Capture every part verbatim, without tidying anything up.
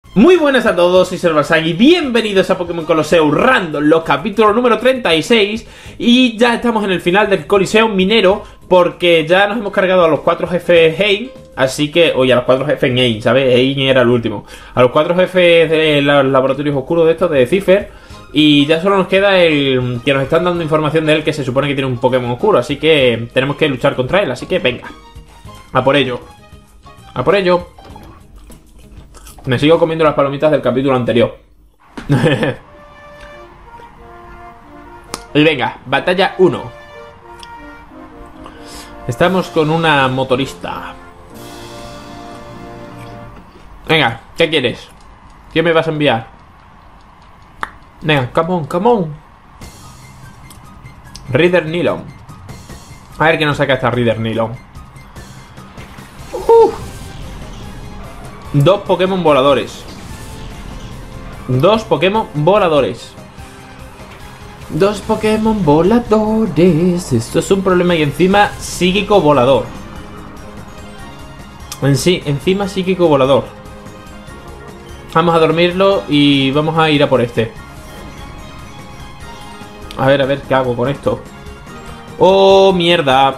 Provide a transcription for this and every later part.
Muy buenas a todos, soy Servarsang y bienvenidos a Pokémon Colosseum Random, los capítulos número treinta y seis. Y ya estamos en el final del Coliseum Minero, porque ya nos hemos cargado a los cuatro jefes Hein. Así que, oye, a los cuatro jefes Hein, ¿sabes? Hein era el último. A los cuatro jefes de los laboratorios oscuros de estos, de Cipher. Y ya solo nos queda el que nos están dando información de él, que se supone que tiene un Pokémon oscuro. Así que tenemos que luchar contra él, así que venga. A por ello. A por ello. Me sigo comiendo las palomitas del capítulo anterior. Y venga, batalla uno. Estamos con una motorista. Venga, ¿qué quieres? ¿Qué me vas a enviar? Venga, come on, come on. Reader Nylon. A ver qué nos saca esta Reader Nylon. Uh. Dos Pokémon voladores. Dos Pokémon voladores. Dos Pokémon voladores. Esto es un problema. Y encima psíquico volador. En sí, encima psíquico volador. Vamos a dormirlo y vamos a ir a por este. A ver, a ver, ¿qué hago con esto? ¡Oh, mierda!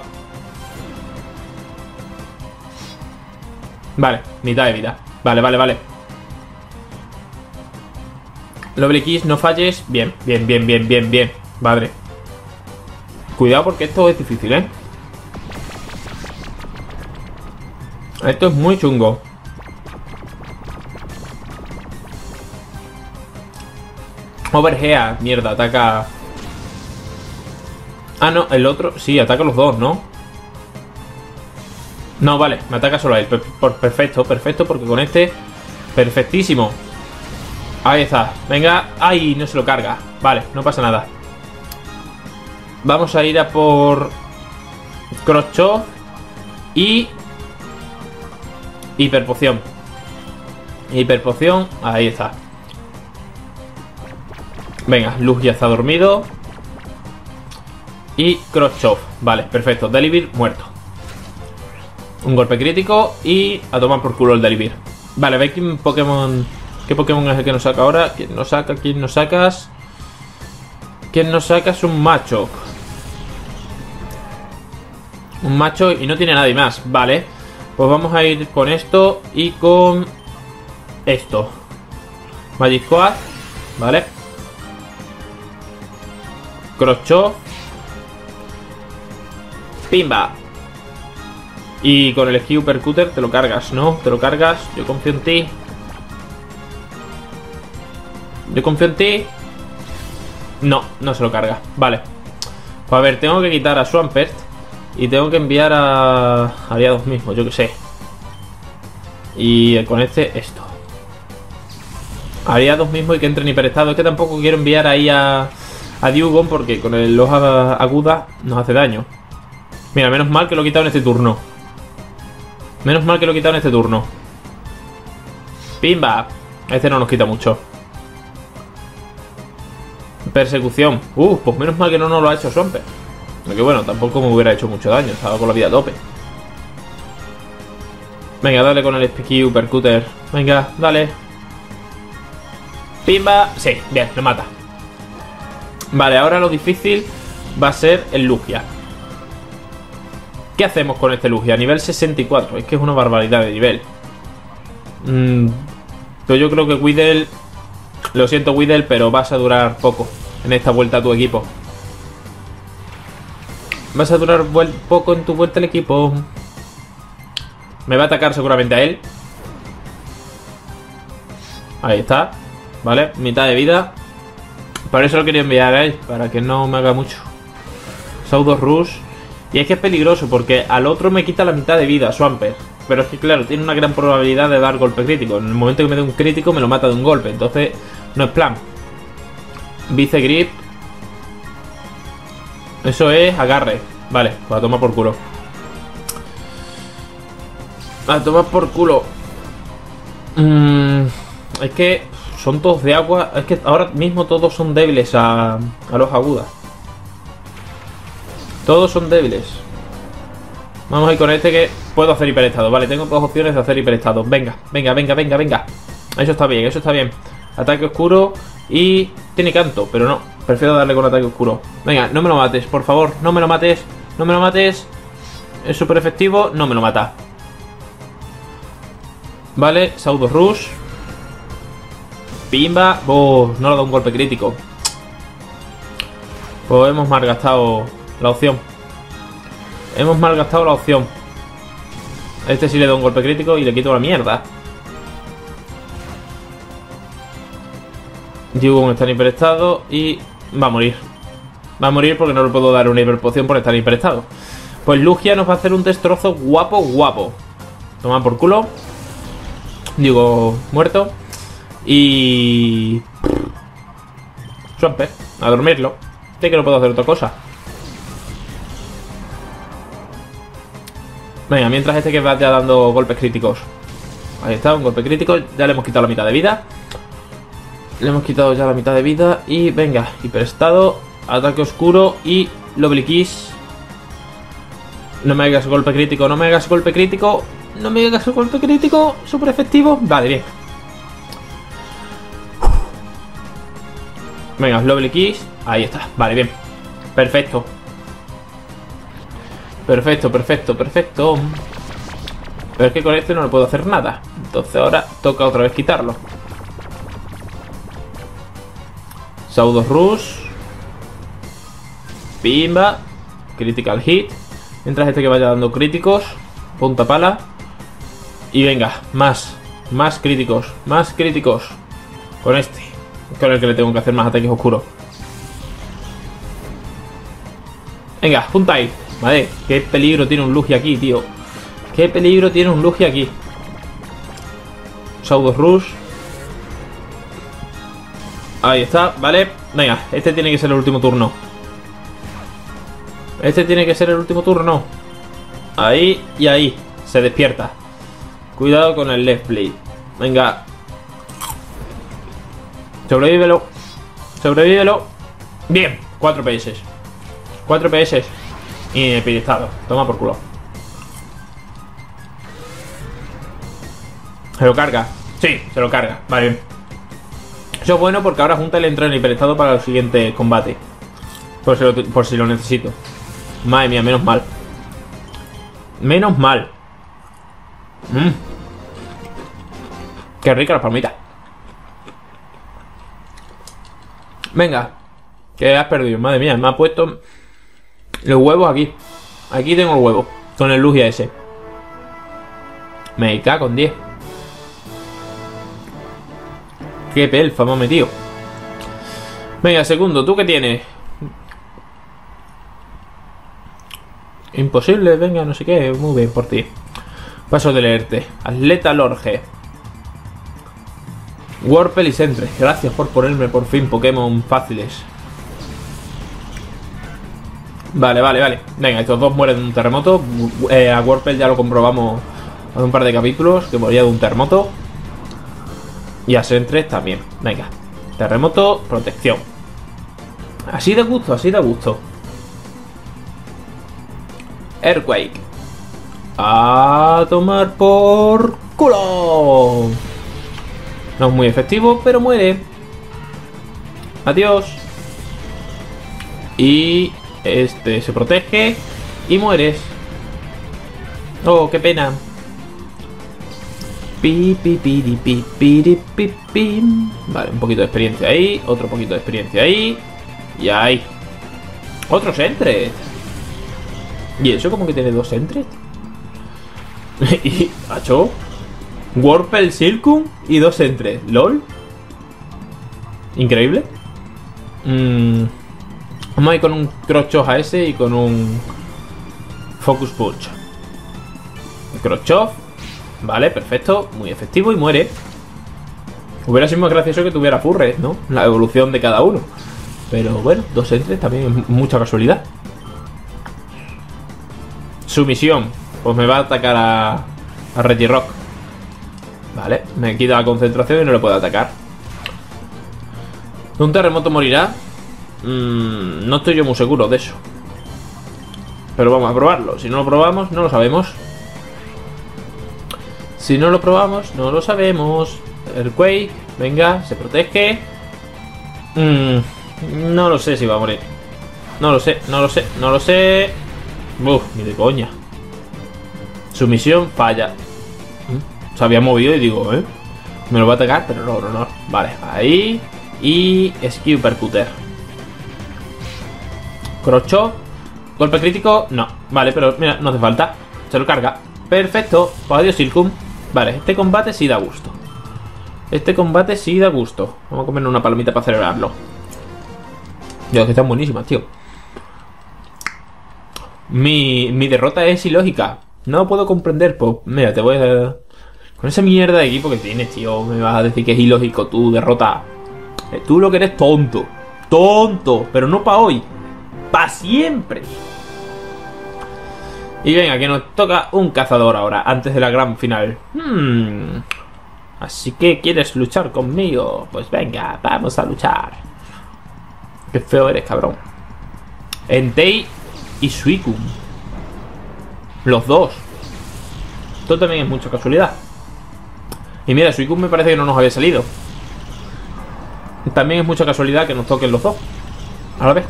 Vale, mitad de vida. Vale, vale, vale. Lovely Kiss, no falles. Bien, bien, bien, bien, bien, bien. Madre. Cuidado porque esto es difícil, ¿eh? Esto es muy chungo. Overhead, mierda, ataca. Ah, no, el otro, sí, ataca a los dos, ¿no? No, vale, me ataca solo a él. Perfecto, perfecto, porque con este... Perfectísimo. Ahí está, venga. Ay, no se lo carga. Vale, no pasa nada. Vamos a ir a por... Crosschop. Y... Hiperpoción. Hiperpoción, ahí está. Venga, Luz ya está dormido. Y Crosschop, vale, perfecto. Delibird muerto. Un golpe crítico y a tomar por culo el Delibird. Vale, ve quién Pokémon... ¿Qué Pokémon es el que nos saca ahora? ¿Quién nos saca? ¿Quién nos sacas? ¿Quién nos saca? Es un macho. Un macho y no tiene nadie más. Vale, pues vamos a ir con esto y con... Esto. Magikarp. Vale. Crosschop. Pimba. Y con el Ski Percuter te lo cargas, ¿no? Te lo cargas, yo confío en ti. Yo confío en ti. No, no se lo carga, vale. Pues a ver, tengo que quitar a Swampert. Y tengo que enviar a aliados mismos, yo que sé. Y con este, esto. Aliados mismos y que entren hiperestado. Es que tampoco quiero enviar ahí a, a Dewgong, porque con el hoja aguda nos hace daño. Mira, menos mal que lo he quitado en este turno. Menos mal que lo he quitado en este turno. Pimba. Este no nos quita mucho. Persecución. Uh, pues menos mal que no nos lo ha hecho Swampert. Aunque bueno, tampoco me hubiera hecho mucho daño. Estaba con la vida a tope. Venga, dale con el Ski Percuter. Venga, dale. Pimba. Sí, bien, lo mata. Vale, ahora lo difícil va a ser el Lugia. ¿Qué hacemos con este Lugia? Nivel sesenta y cuatro. Es que es una barbaridad de nivel. Mm, pero yo creo que Weedle... Lo siento, Weedle, pero vas a durar poco en esta vuelta a tu equipo. Vas a durar poco en tu vuelta al equipo. Me va a atacar seguramente a él. Ahí está. Vale, mitad de vida. Por eso lo quería enviar a él, para que no me haga mucho. Saudos Rush. Y es que es peligroso porque al otro me quita la mitad de vida, Swampert. Pero es que claro, tiene una gran probabilidad de dar golpe crítico. En el momento que me dé un crítico me lo mata de un golpe. Entonces no es plan. Vice Grip. Eso es agarre. Vale, pues a tomar por culo. A tomar por culo. mm, Es que son todos de agua. Es que ahora mismo todos son débiles a, a los agudas. Todos son débiles. Vamos a ir con este que puedo hacer hiperestado. Vale, tengo dos opciones de hacer hiperestado. Venga, venga, venga, venga, venga. Eso está bien, eso está bien. Ataque oscuro y tiene canto, pero no. Prefiero darle con ataque oscuro. Venga, no me lo mates, por favor. No me lo mates, no me lo mates. Es súper efectivo, no me lo mata. Vale, Pseudo Rush. Pimba. Oh, no le ha dado un golpe crítico. Pues hemos malgastado la opción. Hemos malgastado la opción. Este sí le da un golpe crítico y le quito la mierda. Dewgong está en hiperestado y va a morir. Va a morir porque no le puedo dar una hiperpoción por estar en hiperestado. Pues Lugia nos va a hacer un destrozo guapo, guapo. Toma por culo. Digo, muerto. Y... Swampert, a dormirlo. Sé que no puedo hacer otra cosa. Venga, mientras este que vaya dando golpes críticos. Ahí está, un golpe crítico. Ya le hemos quitado la mitad de vida. Le hemos quitado ya la mitad de vida. Y venga, hiperestado, ataque oscuro y Lovely Kiss. No me hagas golpe crítico, no me hagas golpe crítico. No me hagas golpe crítico. Súper efectivo. Vale, bien. Venga, Lovely Kiss. Ahí está, vale, bien. Perfecto. Perfecto, perfecto, perfecto. Pero es que con este no le puedo hacer nada. Entonces ahora toca otra vez quitarlo. Pseudo Rush. Pimba. Critical Hit. Mientras este que vaya dando críticos. Punta pala. Y venga, más. Más críticos. Más críticos. Con este. Con el que le tengo que hacer más ataques oscuros. Venga, junta ahí. Vale, qué peligro tiene un Lugia aquí, tío. Qué peligro tiene un Lugia aquí. Pseudo Rush. Ahí está, vale. Venga, este tiene que ser el último turno. Este tiene que ser el último turno. Ahí y ahí. Se despierta. Cuidado con el left blade. Venga. Sobrevívelo. Sobrevívelo. Bien, cuatro P S. cuatro P S. Y pedestado. Toma por culo. ¿Se lo carga? Sí, se lo carga. Vale, bien. Eso es bueno porque ahora junta el entra en hiperestado para el siguiente combate. Por si lo, por si lo necesito. Madre mía, menos mal. Menos mal. Mmm. Qué rica la palmita. Venga. Que has perdido, madre mía. Me ha puesto los huevos aquí. Aquí tengo el huevo. Con el Lugia ese. Me cago en diez. Qué pelfa me ha metido. Venga, segundo, ¿tú qué tienes? Imposible, venga, no sé qué. Muy bien por ti. Paso de leerte. Atleta Lorge. Warpel y Sentry. Gracias por ponerme por fin Pokémon fáciles. Vale, vale, vale. Venga, estos dos mueren de un terremoto. eh, A Warpel ya lo comprobamos hace un par de capítulos, que moría de un terremoto. Y a Sentry también. Venga, terremoto, protección. Así de gusto, así de gusto. Earthquake. A tomar por culo. No es muy efectivo, pero muere. Adiós. Y este se protege y mueres. Oh, qué pena. Pi, pi, pi, pi, pi, pi, pi, pi. Vale, un poquito de experiencia ahí. Otro poquito de experiencia ahí. Y ahí. Otro Sentret. ¿Y eso como que tiene dos Sentret? Y hacho Warpel Silcoon y dos Sentret. LOL. Increíble. mm. Vamos a ir con un Crochov a ese y con un Focus Punch. Crochov. Vale, perfecto. Muy efectivo y muere. Hubiera sido más gracioso que tuviera Furret, ¿no? La evolución de cada uno. Pero bueno, dos Sentret también es mucha casualidad. Sumisión. Pues me va a atacar a, a Regirock. Vale, me quita la concentración y no le puedo atacar. ¿Un terremoto morirá? Mm, no estoy yo muy seguro de eso. Pero vamos a probarlo. Si no lo probamos, no lo sabemos. Si no lo probamos, no lo sabemos. Earthquake. Venga, se protege. Mm, no lo sé si va a morir. No lo sé, no lo sé, no lo sé. Uf, ni de coña. Su misión falla. ¿Mm? Se había movido y digo, ¿eh? Me lo va a atacar, pero no, no, no. Vale, ahí. Y Skew Percuter. Crocho. Golpe crítico, no. Vale, pero mira, no hace falta. Se lo carga. Perfecto. Pues adiós, Silcoon. Vale, este combate sí da gusto. Este combate sí da gusto. Vamos a comer una palomita para celebrarlo. Dios, que están buenísimas, tío. Mi, mi derrota es ilógica. No lo puedo comprender. Pues mira, te voy a... Con esa mierda de equipo que tienes, tío, me vas a decir que es ilógico tu derrota. Eh, Tú lo que eres tonto. Tonto. Pero no para hoy. Para siempre. Y venga, que nos toca un cazador ahora, antes de la gran final. Hmm. Así que, ¿quieres luchar conmigo? Pues venga, vamos a luchar. Qué feo eres, cabrón. Entei y Suicune. Los dos. Esto también es mucha casualidad. Y mira, Suicune me parece que no nos había salido. También es mucha casualidad que nos toquen los dos a la vez.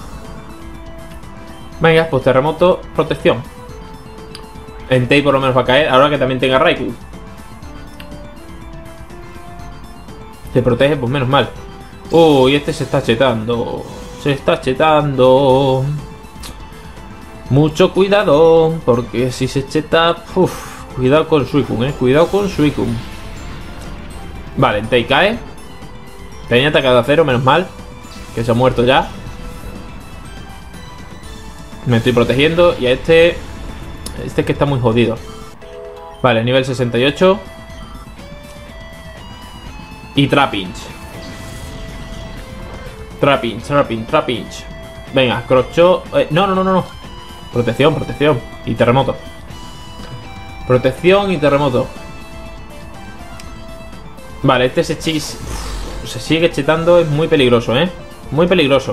Venga, pues terremoto, protección. Entei por lo menos va a caer, ahora que también tenga Raikou. Se protege, pues menos mal. Uy, este se está chetando. Se está chetando. Mucho cuidado, porque si se cheta... Uf, cuidado con Suicune, eh. Cuidado con Suicune. Vale, Entei cae. Tenía atacado a cero, menos mal. Que se ha muerto ya. Me estoy protegiendo. Y a este... Este es que está muy jodido. Vale, nivel sesenta y ocho. Y Trapinch. Trapinch, Trapinch, Trapinch. Venga, Crocho. Eh, no, no, no, no, no. Protección, protección. Y terremoto. Protección y terremoto. Vale, este se chis. Se sigue chetando. Es muy peligroso, eh. Muy peligroso.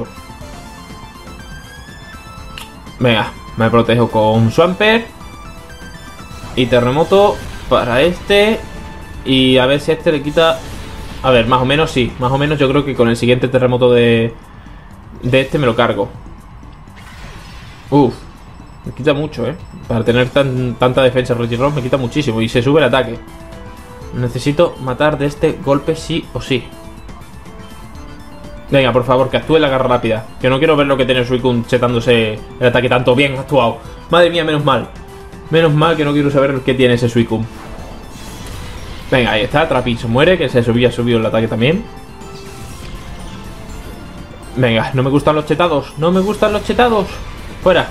Venga, me protejo con Swampert. Y terremoto para este. Y a ver si a este le quita... A ver, más o menos sí. Más o menos yo creo que con el siguiente terremoto de... De este me lo cargo. Uf. Me quita mucho, eh. Para tener tan, tanta defensa Regirock me quita muchísimo. Y se sube el ataque. Necesito matar de este golpe sí o sí. Venga, por favor, que actúe la garra rápida. Que no quiero ver lo que tiene Suicune chetándose el ataque tanto. Bien actuado. Madre mía, menos mal. Menos mal que no quiero saber qué tiene ese Suicune. Venga, ahí está. Trapinch muere, que se subía, subió el ataque también. Venga, no me gustan los chetados. No me gustan los chetados. Fuera.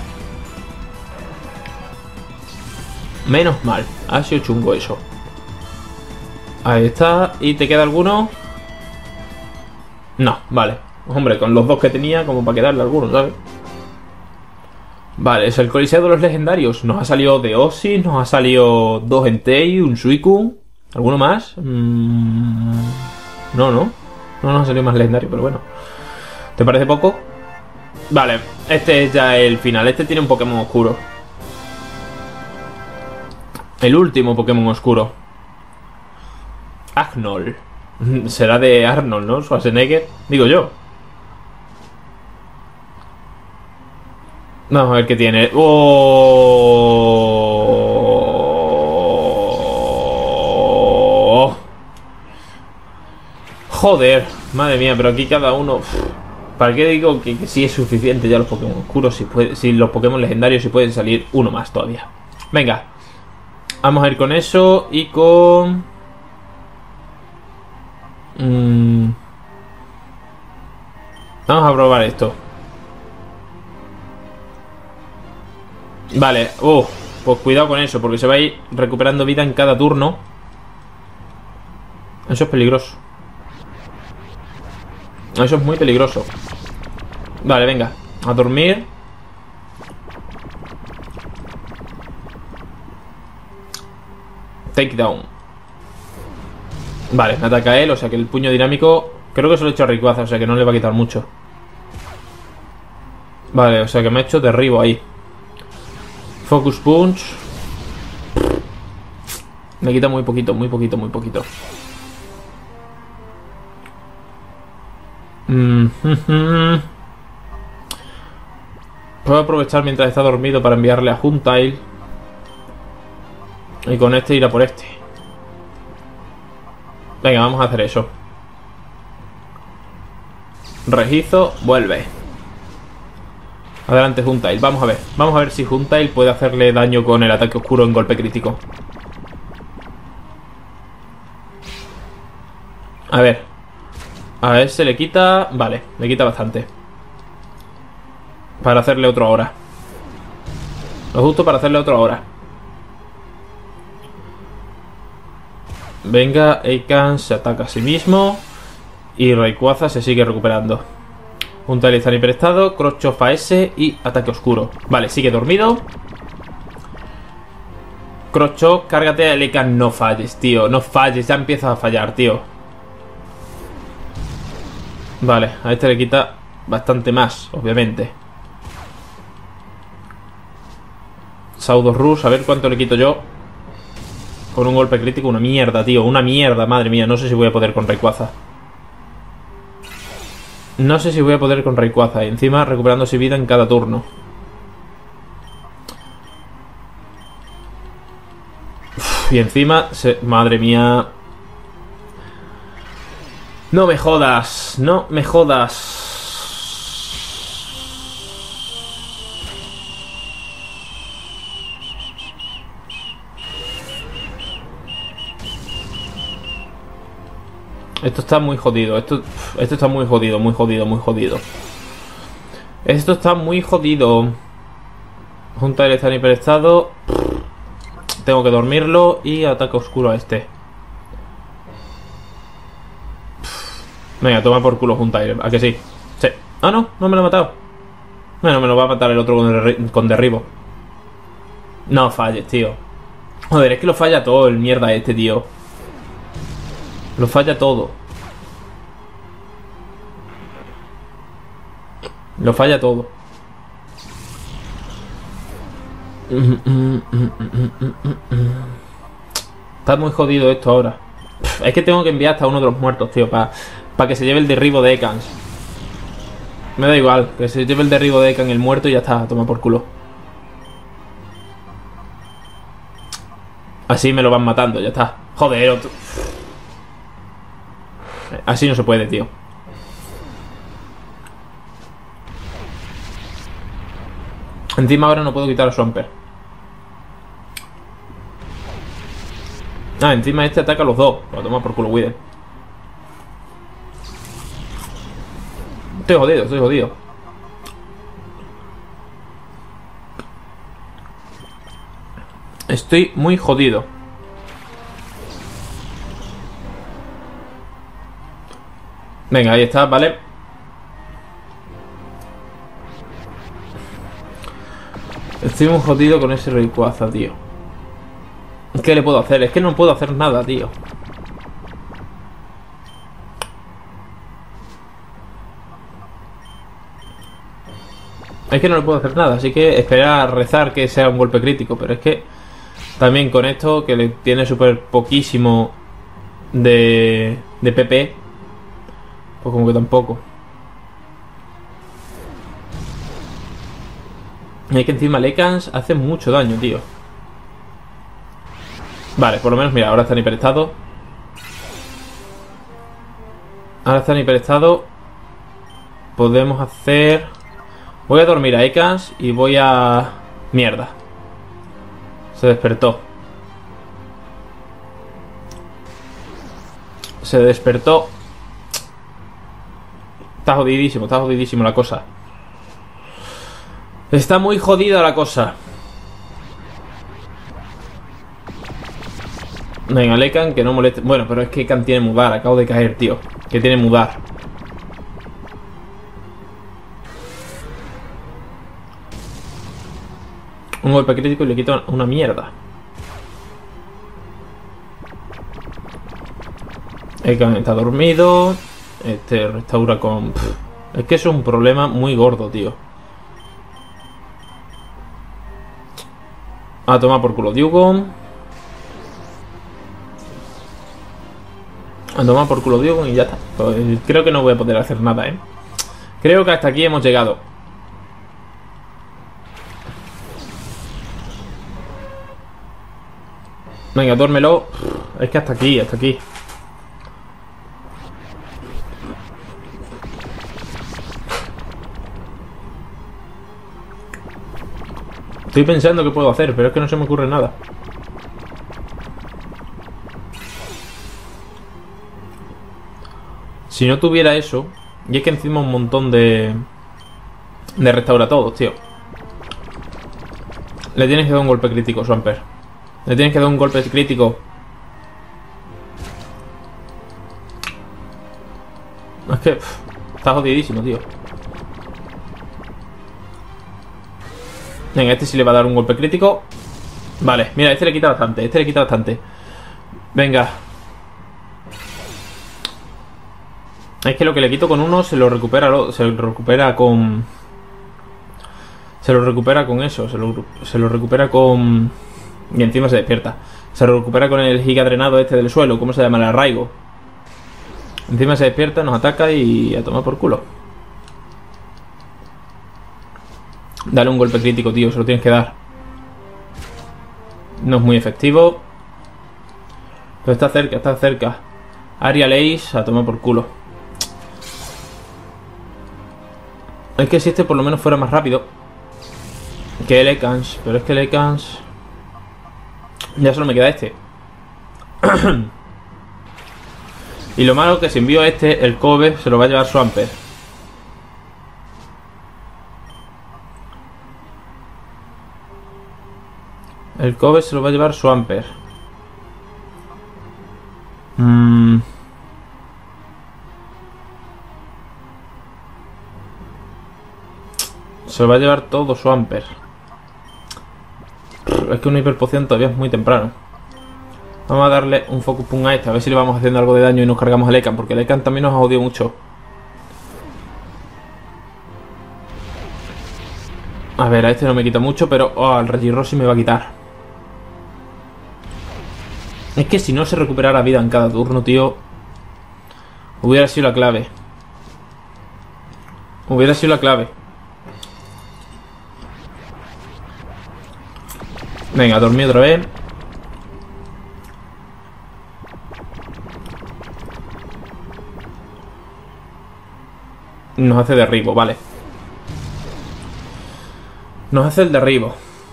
Menos mal. Ha sido chungo eso. Ahí está. ¿Y te queda alguno? No, vale. Hombre, con los dos que tenía, como para quedarle alguno, ¿sabes? Vale, es el Coliseo de los Legendarios. Nos ha salido Deoxys, nos ha salido dos Entei, un Suicune. ¿Alguno más? Mm... No, no. No nos ha salido más legendario, pero bueno. ¿Te parece poco? Vale, este es ya el final. Este tiene un Pokémon oscuro. El último Pokémon oscuro. Agnol. Será de Arnold, ¿no? Schwarzenegger. Digo yo. Vamos a ver qué tiene. ¡Oh! Joder. Madre mía, pero aquí cada uno... ¿Para qué digo que, que sí es suficiente ya los Pokémon oscuros? Si, puede, si los Pokémon legendarios si pueden salir uno más todavía. Venga. Vamos a ir con eso y con... Mm. Vamos a probar esto. Vale, uh, pues cuidado con eso, porque se va a ir recuperando vida en cada turno. Eso es peligroso. Eso es muy peligroso. Vale, venga, a dormir. Takedown. Vale, me ataca él, o sea que el puño dinámico... Creo que se lo he hecho a Rayquaza, o sea que no le va a quitar mucho. Vale, o sea que me ha hecho derribo ahí. Focus Punch. Me quita muy poquito, muy poquito, muy poquito. Mm -hmm. Puedo aprovechar mientras está dormido para enviarle a Huntail. Y con este ir a por este. Venga, vamos a hacer eso. Regizo, vuelve. Adelante, Huntail. Vamos a ver. Vamos a ver si Huntail puede hacerle daño con el ataque oscuro en golpe crítico. A ver. A ver, se le quita... Vale, le quita bastante. Para hacerle otro ahora. Lo justo para hacerle otro ahora. Venga, Eikan se ataca a sí mismo. Y Rayquaza se sigue recuperando. Huntail está en hiperestado. Crosschof a ese y ataque oscuro. Vale, sigue dormido. Crosschof, cárgate a Eikan. No falles, tío. No falles, ya empiezas a fallar, tío. Vale, a este le quita bastante más, obviamente. Saudos Rush, a ver cuánto le quito yo. Con un golpe crítico, una mierda, tío. Una mierda, madre mía. No sé si voy a poder con Rayquaza. No sé si voy a poder con Rayquaza. Y encima recuperando su vida en cada turno. Uf, y encima, se... madre mía. No me jodas. No me jodas. Esto está muy jodido. Esto, esto está muy jodido, muy jodido, muy jodido. Esto está muy jodido. Huntail está en hiperestado. Tengo que dormirlo y ataque oscuro a este. Venga, toma por culo Huntail. ¿A que sí? Sí. Ah, no, no me lo ha matado. Bueno, me lo va a matar el otro con, derri con derribo. No falles, tío. Joder, es que lo falla todo el mierda este, tío. Lo falla todo. Lo falla todo. Está muy jodido esto ahora. Es que tengo que enviar hasta uno de los muertos, tío, para pa que se lleve el derribo de Ekans. Me da igual, que se lleve el derribo de Ekans el muerto y ya está, toma por culo. Así me lo van matando, ya está. Joder, otro... Así no se puede, tío. Encima ahora no puedo quitar a Swampert. Ah, encima este ataca a los dos. Lo toma por culo, Wither. Estoy jodido, estoy jodido. Estoy muy jodido. Venga, ahí está, vale. Estoy muy jodido con ese Rayquaza, tío. ¿Qué le puedo hacer? Es que no puedo hacer nada, tío. Es que no le puedo hacer nada, así que esperar a rezar que sea un golpe crítico. Pero es que también con esto, que le tiene súper poquísimo de, de P P, pues como que tampoco. Y es que encima Lekans hace mucho daño, tío. Vale, por lo menos, mira, ahora está en hiperestado. Ahora está en hiperestado. Podemos hacer... Voy a dormir a Ekans y voy a... Mierda. Se despertó. Se despertó. Está jodidísimo, está jodidísimo la cosa. Está muy jodida la cosa. Venga, Lekan, que no moleste. Bueno, pero es que Ekans tiene mudar. Acabo de caer, tío. Que tiene mudar. Un golpe crítico y le quito una mierda. Ekans está dormido. Este restaura con... Pff, es que eso es un problema muy gordo, tío. A tomar por culo Dewgong. A tomar por culo Diego y ya está. Pues creo que no voy a poder hacer nada, ¿eh? Creo que hasta aquí hemos llegado. Venga, duérmelo. Es que hasta aquí, hasta aquí. Estoy pensando qué puedo hacer, pero es que no se me ocurre nada. Si no tuviera eso... Y es que encima un montón de... De restaura todos, tío. Le tienes que dar un golpe crítico, Swampert. Le tienes que dar un golpe crítico. Es que... Pff, está jodidísimo, tío. Venga, este sí le va a dar un golpe crítico. Vale, mira, este le quita bastante. Este le quita bastante. Venga. Es que lo que le quito con uno se lo recupera, se lo recupera con... Se lo recupera con eso, se lo, se lo recupera con... Y encima se despierta. Se lo recupera con el giga drenado este del suelo, ¿cómo se llama? El arraigo. Encima se despierta, nos ataca y a tomar por culo. Dale un golpe crítico, tío, se lo tienes que dar. No es muy efectivo. Pero está cerca, está cerca. Aerial Ace, a tomar por culo. Es que si este por lo menos fuera más rápido que el Ekans, pero es que el Ekans... Ya solo me queda este. Y lo malo es que si envío este, el Kobe se lo va a llevar Swampert. El Kobe se lo va a llevar Swampert. Mmm... Se lo va a llevar todo Swampert. Es que una hiperpoción todavía es muy temprano. Vamos a darle un focus punch a este. A ver si le vamos haciendo algo de daño y nos cargamos el Ekans. Porque el Ekans también nos ha jodido mucho. A ver, a este no me quita mucho. Pero oh, al Regirock sí me va a quitar. Es que si no se recuperara vida en cada turno, tío, hubiera sido la clave. Hubiera sido la clave. Venga, dormí otra vez. Nos hace derribo, vale. Nos hace el derribo.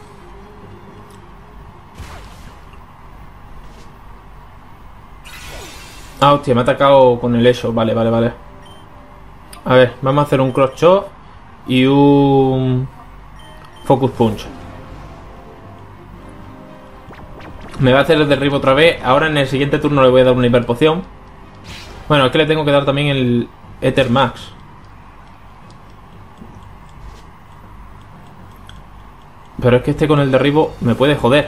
Ah, hostia, me ha atacado con el eso. Vale, vale, vale. A ver, vamos a hacer un cross chop y un focus punch. Me va a hacer el derribo otra vez. Ahora en el siguiente turno le voy a dar una hiperpoción. Bueno, es que le tengo que dar también el Ether Max. Pero es que este con el derribo me puede joder.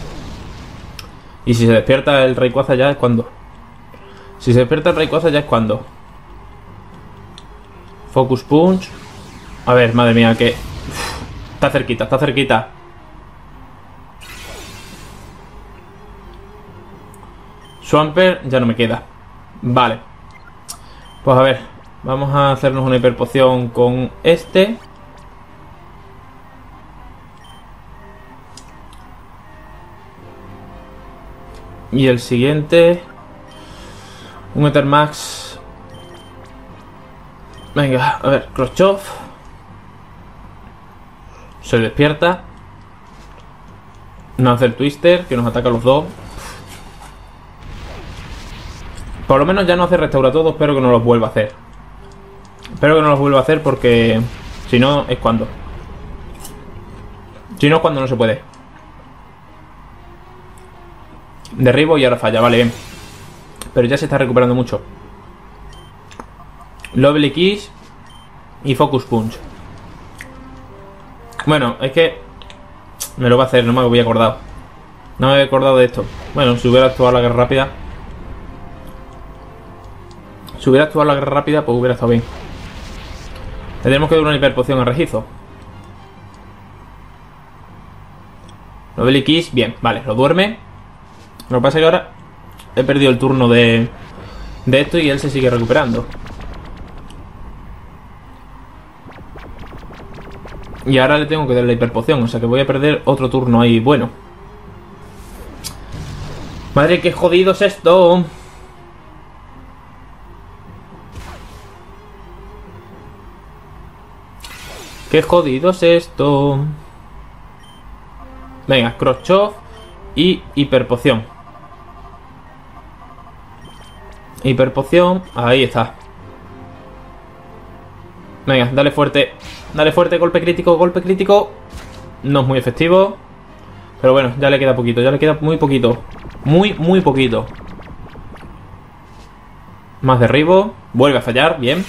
Y si se despierta el Rayquaza ya es cuando. Si se despierta el Rayquaza ya es cuando. Focus Punch. A ver, madre mía, que... Uf, está cerquita, está cerquita. Swampert ya no me queda. Vale. Pues a ver, vamos a hacernos una hiperpoción con este. Y el siguiente, un Ether Max. Venga, a ver, Cross Chop. Se despierta. Nos hace el Twister, que nos ataca a los dos. Por lo menos ya no hace restaura todo. Espero que no los vuelva a hacer. Espero que no los vuelva a hacer porque si no es cuando. Si no es cuando no se puede. Derribo y ahora falla, vale, bien. Pero ya se está recuperando mucho. Lovely Kiss y Focus Punch. Bueno, es que me lo va a hacer, no me había acordado. No me había acordado de esto. Bueno, si hubiera actuado la guerra rápida. Si hubiera actuado la guerra rápida, pues hubiera estado bien. Le tenemos que dar una hiperpoción a Regizo. Lovely Kiss, bien, vale, lo duerme. Lo que pasa es que ahora he perdido el turno de de esto y él se sigue recuperando. Y ahora le tengo que dar la hiperpoción, o sea que voy a perder otro turno ahí. Bueno. Madre, qué jodido es esto. Qué jodido es esto. Venga, Cross-Chop y hiperpoción. Hiperpoción, ahí está. Venga, dale fuerte. Dale fuerte, golpe crítico, golpe crítico. No es muy efectivo. Pero bueno, ya le queda poquito, ya le queda muy poquito. Muy, muy poquito. Más derribo. Vuelve a fallar, bien.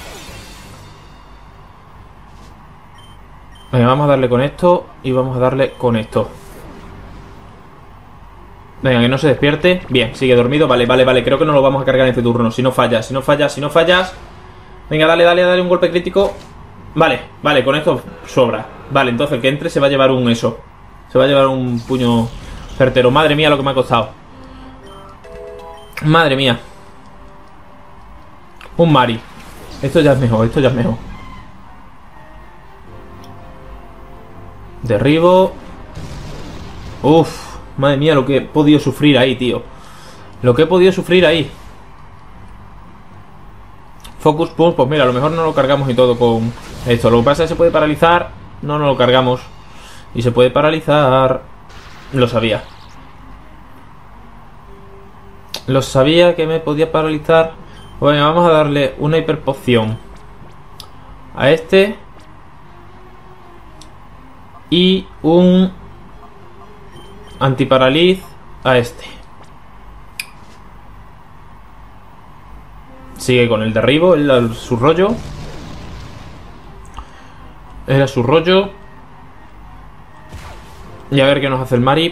Venga, vamos a darle con esto. Y vamos a darle con esto. Venga, que no se despierte. Bien, sigue dormido, vale, vale, vale. Creo que no lo vamos a cargar en este turno. Si no fallas, si no fallas, si no fallas. Venga, dale, dale, dale un golpe crítico. Vale, vale, con esto sobra. Vale, entonces el que entre se va a llevar un eso. Se va a llevar un puño certero. Madre mía lo que me ha costado. Madre mía. Un Mari. Esto ya es mejor, esto ya es mejor. Derribo. Uff, madre mía lo que he podido sufrir ahí, tío. Lo que he podido sufrir ahí. Focus Punch, pues mira, a lo mejor no lo cargamos y todo con esto. Lo que pasa es que se puede paralizar. No, no lo cargamos. Y se puede paralizar. Lo sabía. Lo sabía que me podía paralizar. Bueno, vamos a darle una hiperpoción a este. Y un antiparaliz a este. Sigue con el derribo, el, su rollo. Era su rollo. Y a ver qué nos hace el Marip.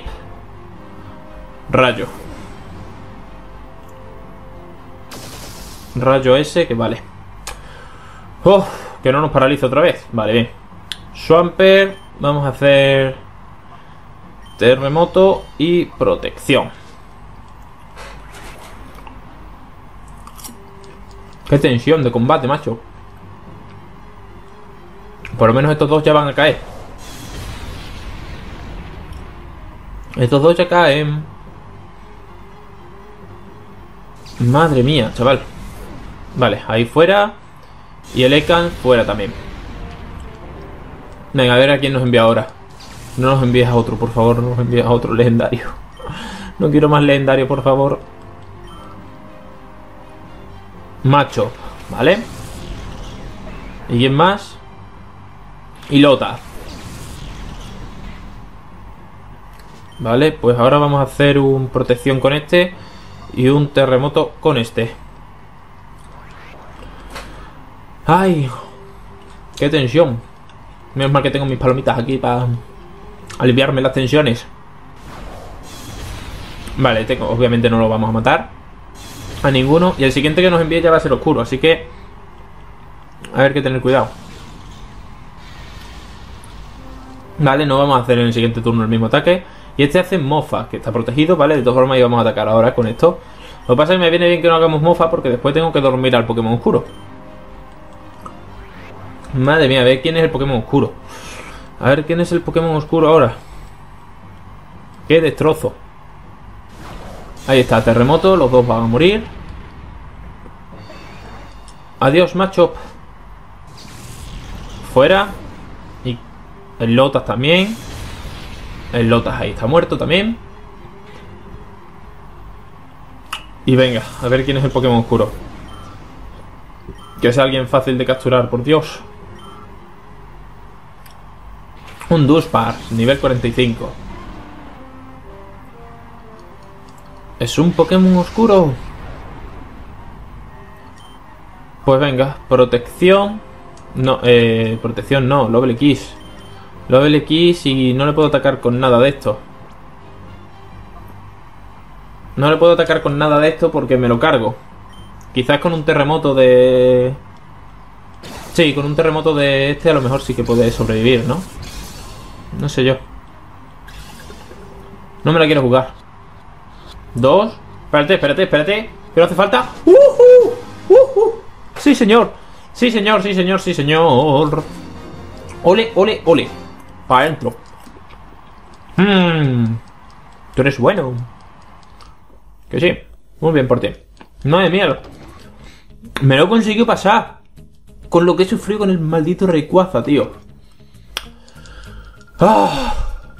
Rayo. Rayo ese, que vale. Oh, que no nos paraliza otra vez. Vale, bien. Swampert. Vamos a hacer terremoto y protección. Qué tensión de combate, macho. Por lo menos estos dos ya van a caer. Estos dos ya caen. Madre mía, chaval. Vale, ahí fuera. Y el Ekans fuera también. Venga, a ver a quién nos envía ahora. No nos envíes a otro, por favor. No nos envíes a otro legendario. No quiero más legendario, por favor. Macho, ¿vale? ¿Y quién más? Y Lota. Vale, pues ahora vamos a hacer un protección con este. Y un terremoto con este. ¡Ay! ¡Qué tensión! Menos mal que tengo mis palomitas aquí para aliviarme las tensiones. Vale, tengo, obviamente no lo vamos a matar a ninguno. Y el siguiente que nos envíe ya va a ser oscuro. Así que a ver que tener cuidado. Vale, no vamos a hacer en el siguiente turno el mismo ataque. Y este hace mofa, que está protegido, ¿vale? De todas formas íbamos a atacar ahora con esto. Lo que pasa es que me viene bien que no hagamos mofa, porque después tengo que dormir al Pokémon oscuro. Madre mía, a ver quién es el Pokémon oscuro. A ver quién es el Pokémon oscuro ahora. Qué destrozo. Ahí está, terremoto, los dos van a morir. Adiós, macho. Fuera. Y el Lotas también. El Lotas ahí está muerto también. Y venga, a ver quién es el Pokémon oscuro. Que sea alguien fácil de capturar, por Dios. Un Duskpark, nivel cuarenta y cinco. ¿Es un Pokémon oscuro? Pues venga, protección. No, eh, protección no, Level X. Level X y no le puedo atacar con nada de esto. No le puedo atacar con nada de esto porque me lo cargo. Quizás con un terremoto de... Sí, con un terremoto de este a lo mejor sí que puede sobrevivir, ¿no? No sé yo. No me la quiero jugar. Dos. Espérate, espérate, espérate. ¿Qué no hace falta? ¡Uh! -huh! Uh, uh. Sí, señor. Sí, señor, sí, señor, sí, señor. Ole, ole, ole. Para adentro. Mmm. Tú eres bueno. Que sí. Muy bien por ti. No de mierda. Me lo he conseguido pasar. Con lo que he sufrido con el maldito Rayquaza, tío. Ah.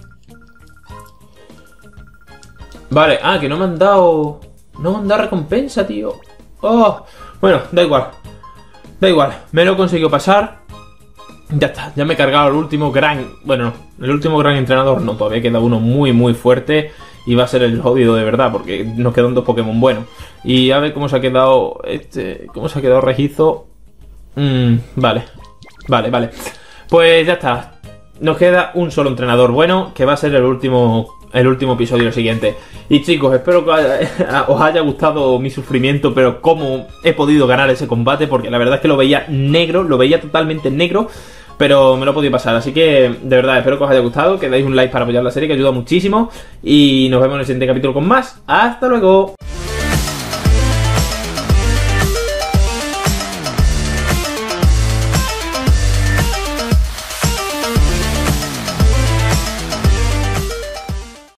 Vale, ah, que no me han dado... No me han dado recompensa, tío. Oh. Bueno, da igual. Da igual, me lo he conseguido pasar. Ya está, ya me he cargado el último gran... Bueno, el último gran entrenador. No, todavía queda uno muy muy fuerte. Y va a ser el jodido de verdad, porque nos quedan dos Pokémon buenos. Y a ver cómo se ha quedado este... Cómo se ha quedado Regizo. Mm, vale, vale, vale. Pues ya está. Nos queda un solo entrenador bueno, que va a ser el último... El último episodio siguiente. Y chicos, espero que os haya gustado mi sufrimiento, pero cómo he podido ganar ese combate, porque la verdad es que lo veía negro, lo veía totalmente negro, pero me lo he podido pasar. Así que, de verdad, espero que os haya gustado, que deis un like para apoyar la serie, que ayuda muchísimo. Y nos vemos en el siguiente capítulo con más. ¡Hasta luego!